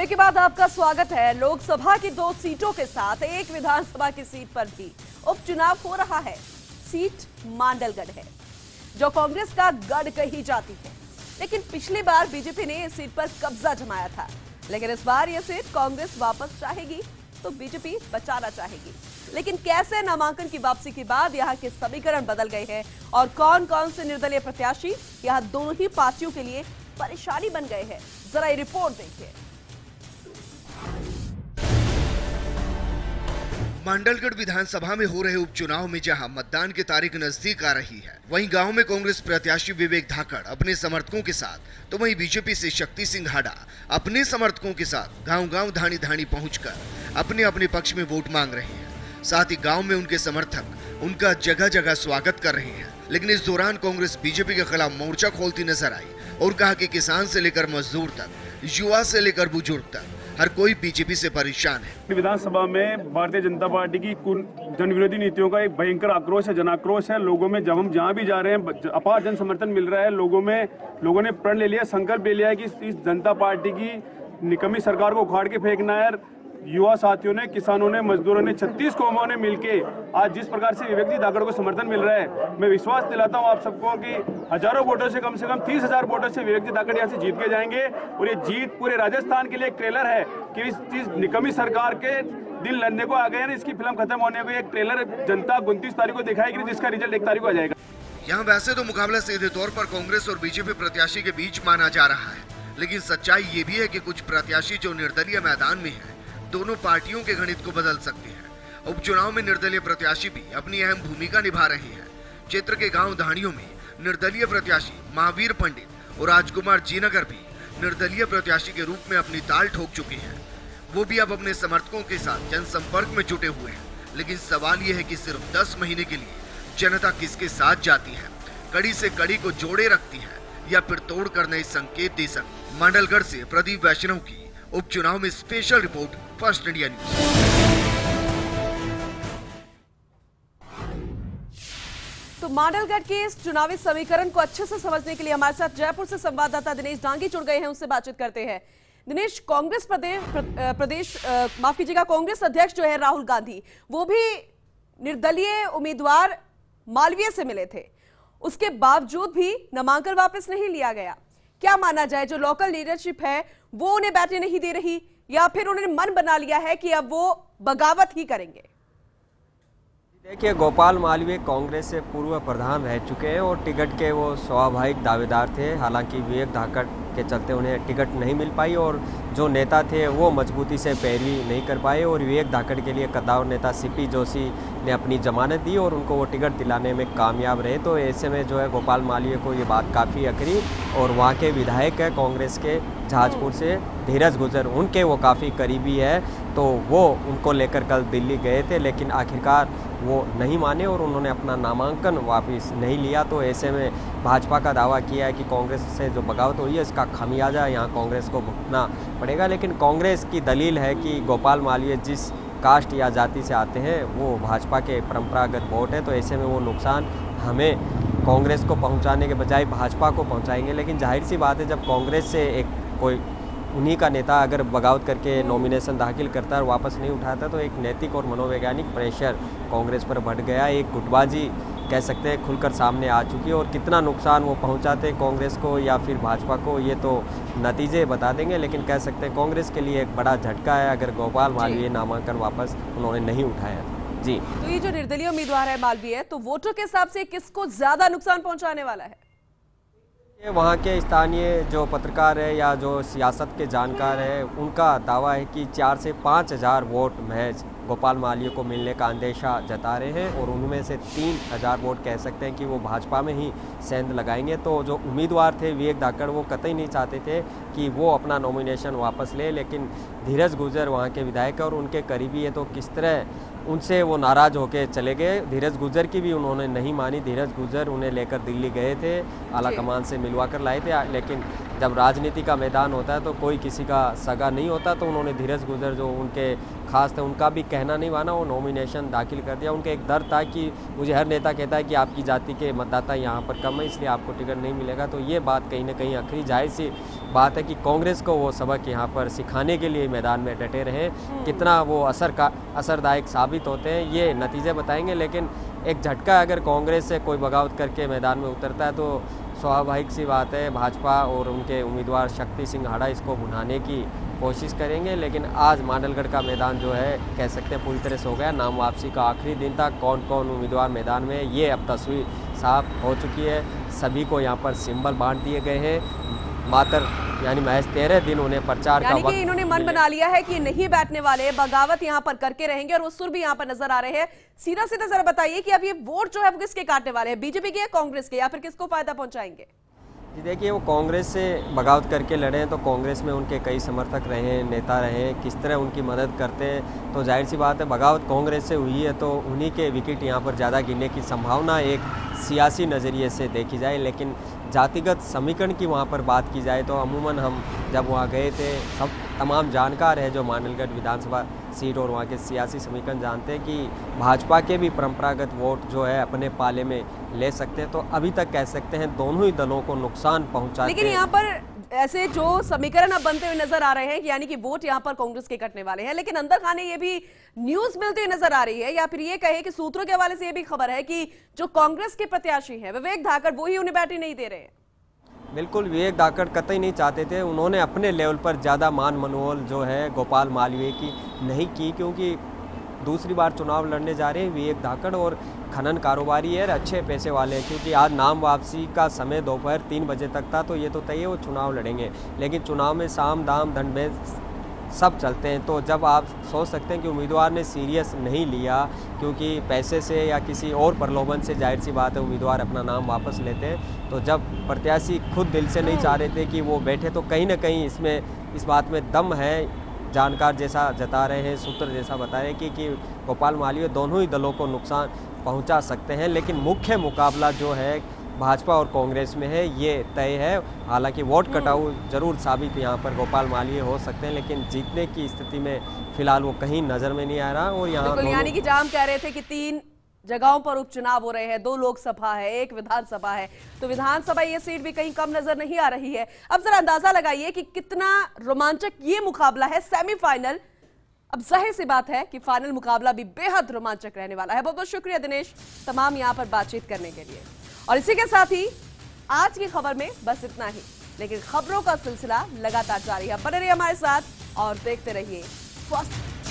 Break के बाद आपका स्वागत है। लोकसभा की 2 सीटों के साथ एक विधानसभा की सीट पर भी उपचुनाव हो रहा है। सीट मांडलगढ़ है जो कांग्रेस का गढ़ कही जाती है, लेकिन पिछली बार बीजेपी ने इस सीट पर कब्जा जमाया था। लेकिन इस बार यह सीट कांग्रेस वापस चाहेगी तो बीजेपी बचाना चाहेगी। लेकिन कैसे नामांकन की वापसी के बाद यहां के समीकरण बदल गए हैं और कौन कौन से निर्दलीय प्रत्याशी यहां दोनों ही पार्टियों के लिए परेशानी बन गए हैं, जरा ये रिपोर्ट देखिए। मांडलगढ़ विधानसभा में हो रहे उपचुनाव में जहां मतदान की तारीख नजदीक आ रही है, वहीं गांव में कांग्रेस प्रत्याशी विवेक धाकड़ अपने समर्थकों के साथ, तो वहीं बीजेपी से शक्ति सिंह हाडा अपने समर्थकों के साथ गांव-गांव धानी-धानी पहुंचकर अपने अपने पक्ष में वोट मांग रहे हैं। साथ ही गांव में उनके समर्थक उनका जगह जगह स्वागत कर रहे हैं। लेकिन इस दौरान कांग्रेस बीजेपी के खिलाफ मोर्चा खोलती नजर आई और कहा कि किसान से लेकर मजदूर तक, युवा से लेकर बुजुर्ग तक हर कोई बीजेपी से परेशान है। विधानसभा में भारतीय जनता पार्टी की जनविरोधी नीतियों का एक भयंकर आक्रोश है, जनाक्रोश है। लोगों में जब हम जहाँ भी जा रहे हैं अपार जन समर्थन मिल रहा है। लोगों ने प्रण ले लिया, संकल्प ले लिया है कि इस जनता पार्टी की निकम्मी सरकार को उखाड़ के फेंकना है। युवा साथियों ने, किसानों ने, मजदूरों ने, 36 कौमों ने मिलके आज जिस प्रकार से विवेक जी धाकड़ को समर्थन मिल रहा है, मैं विश्वास दिलाता हूं आप सबको कि हजारों वोटों से कम 30,000 वोटों से विवेक जी धाकड़ यहाँ से जीत के जाएंगे। और ये जीत पूरे राजस्थान के लिए एक ट्रेलर है कि इस निकम्मी सरकार के दिन लड़ने को आ गए हैं। इसकी फिल्म खत्म होने को एक ट्रेलर जनता 29 तारीख को दिखाएगी, जिसका रिजल्ट 1 तारीख को आ जाएगा। यहाँ वैसे तो मुकाबला सीधे तौर पर कांग्रेस और बीजेपी प्रत्याशी के बीच माना जा रहा है, लेकिन सच्चाई ये भी है कि कुछ प्रत्याशी जो निर्दलीय मैदान में है, दोनों पार्टियों के गणित को बदल सकते हैं। उपचुनाव में निर्दलीय प्रत्याशी भी अपनी अहम भूमिका निभा रहे हैं। क्षेत्र के गांव धाड़ियों में निर्दलीय प्रत्याशी महावीर पंडित और राजकुमार जीनगर भी निर्दलीय प्रत्याशी के रूप में अपनी ताल ठोक चुके हैं। वो भी अब अपने समर्थकों के साथ जनसंपर्क में जुटे हुए हैं। लेकिन सवाल ये है कि सिर्फ 10 महीने के लिए जनता किसके साथ जाती है, कड़ी से कड़ी को जोड़े रखती है या फिर तोड़ कर नए संकेत दे सकती। मांडलगढ़ से प्रदीप वैष्णव की उपचुनाव में special report, first India news. तो मांडलगढ़ के इस चुनावी समीकरण को अच्छे से समझने के लिए हमारे साथ जयपुर से संवाददाता दिनेश डांगी जुड़ गए हैं, उनसे बातचीत करते हैं। दिनेश, कांग्रेस कांग्रेस अध्यक्ष जो है राहुल गांधी, वो भी निर्दलीय उम्मीदवार मालवीय से मिले थे, उसके बावजूद भी नामांकन वापस नहीं लिया गया। क्या माना जाए, जो लोकल लीडरशिप है वो उन्हें बैठने नहीं दे रही, या फिर उन्होंने मन बना लिया है कि अब वो बगावत ही करेंगे? देखिए, गोपाल मालवीय कांग्रेस से पूर्व प्रधान रह चुके हैं और टिकट के वो स्वाभाविक दावेदार थे। हालांकि विवेक धाकड़ के चलते उन्हें टिकट नहीं मिल पाई और जो नेता थे वो मजबूती से पैरवी नहीं कर पाए और विवेक धाकड़ के लिए कद्दावर नेता सीपी जोशी ने अपनी जमानत दी और उनको वो टिकट दिलाने में कामयाब रहे। तो ऐसे में जो है गोपाल मालवीय को ये बात काफ़ी अखरी और वहाँ के विधायक है कांग्रेस के जहाजपुर से धीरज गुजर, उनके वो काफ़ी करीबी है, तो वो उनको लेकर कल दिल्ली गए थे, लेकिन आखिरकार वो नहीं माने और उन्होंने अपना नामांकन वापस नहीं लिया। तो ऐसे में भाजपा का दावा किया है कि कांग्रेस से जो बगावत हुई है इसका खामियाजा यहाँ कांग्रेस को भुगतना पड़ेगा। लेकिन कांग्रेस की दलील है कि गोपाल मालवीय जिस कास्ट या जाति से आते हैं वो भाजपा के परंपरागत वोट है, तो ऐसे में वो नुकसान हमें कांग्रेस को पहुंचाने के बजाय भाजपा को पहुंचाएंगे। लेकिन जाहिर सी बात है, जब कांग्रेस से एक कोई उन्हीं का नेता अगर बगावत करके नॉमिनेशन दाखिल करता है और वापस नहीं उठाता, तो एक नैतिक और मनोवैज्ञानिक प्रेशर कांग्रेस पर बढ़ गया। एक गुटबाजी कह सकते हैं खुलकर सामने आ चुकी है और कितना नुकसान वो पहुंचाते कांग्रेस को या फिर भाजपा को, ये तो नतीजे बता देंगे। लेकिन कह सकते हैं कांग्रेस के लिए एक बड़ा झटका है अगर गोपाल मालवीय नामांकन वापस उन्होंने नहीं उठाया जी। तो ये जो निर्दलीय उम्मीदवार है मालवीय, तो वोटर के हिसाब से किसको ज्यादा नुकसान पहुंचाने वाला है? वहाँ के स्थानीय जो पत्रकार है या जो सियासत के जानकार है, उनका दावा है कि 4 से 5,000 वोट महज गोपाल मालवीय को मिलने का अंदेशा जता रहे हैं और उनमें से 3,000 वोट कह सकते हैं कि वो भाजपा में ही सेंध लगाएंगे। तो जो उम्मीदवार थे विवेक धाकड़, वो कतई नहीं चाहते थे कि वो अपना नॉमिनेशन वापस ले, लेकिन धीरज गुजर वहाँ के विधायक और उनके करीबी है, तो किस तरह उनसे वो नाराज़ होकर चले गए। धीरज गुजर की भी उन्होंने नहीं मानी। धीरज गुजर उन्हें लेकर दिल्ली गए थे, आला कमान से मिलवा कर लाए थे, लेकिन जब राजनीति का मैदान होता है तो कोई किसी का सगा नहीं होता, तो उन्होंने धीरज गुजर जो उनके खास थे उनका भी कहना नहीं माना, वो नॉमिनेशन दाखिल कर दिया। उनका एक डर था कि मुझे हर नेता कहता है कि आपकी जाति के मतदाता यहाँ पर कम है इसलिए आपको टिकट नहीं मिलेगा, तो ये बात कहीं ना कहीं आखिरी जाहिर सी बात है कि कांग्रेस को वो सबक यहाँ पर सिखाने के लिए मैदान में डटे रहे। कितना वो असरदायक साबित होते हैं ये नतीजे बताएंगे, लेकिन एक झटका अगर कांग्रेस से कोई बगावत करके मैदान में उतरता है तो स्वाभाविक सी बात है भाजपा और उनके उम्मीदवार शक्ति सिंह हाड़ा इसको भुनाने की कोशिश करेंगे। लेकिन आज मांडलगढ़ का मैदान जो है कह सकते हैं पूरी तरह से हो गया। नाम वापसी का आखिरी दिन था, कौन कौन उम्मीदवार मैदान में है ये अब तस्वीर साफ हो चुकी है। सभी को यहाँ पर सिंबल बांट दिए गए हैं। मात्र यानी महज 13 दिन उन्हें प्रचार का वक्त, इन्होंने मन बना लिया है कि नहीं बैठने वाले, बगावत यहाँ पर करके रहेंगे और वो सुर भी यहाँ पर नजर आ रहे हैं। सीधा सीधा जरा बताइए कि अब ये वोट जो है वो किसके काटने वाले हैं, बीजेपी के या कांग्रेस के, या फिर किसको फायदा पहुंचाएंगे? जी देखिए, वो कांग्रेस से बगावत करके लड़े हैं तो कांग्रेस में उनके कई समर्थक रहे हैं, नेता रहे हैं, किस तरह उनकी मदद करते हैं तो जाहिर सी बात है बगावत कांग्रेस से हुई है तो उन्हीं के विकेट यहाँ पर ज़्यादा गिरने की संभावना एक सियासी नज़रिए से देखी जाए। लेकिन जातिगत समीकरण की वहाँ पर बात की जाए तो अमूमन हम जब वहाँ गए थे सब तमाम जानकार हैं जो मांडलगढ़ विधानसभा सीट और वहाँ के सियासी समीकरण जानते हैं कि भाजपा के भी परंपरागत वोट जो है अपने पाले में ले सकते हैं, तो अभी तक कह सकते हैं दोनों ही दलों को नुकसान पहुँचा। लेकिन यहाँ पर ऐसे जो समीकरण अब बनते हुए नजर आ रहे हैं यानी कि वोट यहाँ पर कांग्रेस के कटने वाले हैं, लेकिन अंदर खाने ये भी न्यूज मिलती हुई नजर आ रही है, या फिर ये कहे कि सूत्रों के हवाले से ये भी खबर है कि जो कांग्रेस के प्रत्याशी हैं विवेक धाकड़ वो ही उन्हें बैठने नहीं दे रहे हैं। बिल्कुल, विवेक धाकड़ कतई नहीं चाहते थे, उन्होंने अपने लेवल पर ज़्यादा मान मनोबल जो है गोपाल मालवीय की नहीं की, क्योंकि दूसरी बार चुनाव लड़ने जा रहे हैं विवेक धाकड़ और खनन कारोबारी है, अच्छे पैसे वाले हैं। क्योंकि आज नाम वापसी का समय दोपहर 3 बजे तक था तो ये तो तय है वो चुनाव लड़ेंगे, लेकिन चुनाव में साम दाम दंड में सब चलते हैं। तो जब आप सोच सकते हैं कि उम्मीदवार ने सीरियस नहीं लिया क्योंकि पैसे से या किसी और प्रलोभन से जाहिर सी बात है उम्मीदवार अपना नाम वापस लेते हैं, तो जब प्रत्याशी खुद दिल से नहीं चाह रहे थे कि वो बैठे तो कहीं ना कहीं इसमें इस बात में दम है। जानकार जैसा जता रहे हैं, सूत्र जैसा बता रहे हैं कि गोपाल मालवीय दोनों ही दलों को नुकसान पहुंचा सकते हैं, लेकिन मुख्य मुकाबला जो है भाजपा और कांग्रेस में है ये तय है। हालांकि वोट कटाऊ जरूर साबित यहाँ पर गोपाल मालवीय हो सकते हैं, लेकिन जीतने की स्थिति में फिलहाल वो कहीं नजर में नहीं आ रहा। और यहाँ यानी कि जाम कह रहे थे कि 3 जगहों पर उपचुनाव हो रहे हैं, 2 लोकसभा है, 1 विधानसभा है, तो विधानसभा ये सीट भी कहीं कम नजर नहीं आ रही है। अब जरा अंदाजा लगाइए कि कितना रोमांचक ये मुकाबला है सेमीफाइनल। अब जाहिर सी बात है कि फाइनल मुकाबला भी बेहद रोमांचक रहने वाला है। बहुत बहुत शुक्रिया दिनेश तमाम यहाँ पर बातचीत करने के लिए। और इसी के साथ ही आज की खबर में बस इतना ही, लेकिन खबरों का सिलसिला लगातार जारी है। बने रहिए हमारे साथ और देखते रहिए फर्स्ट।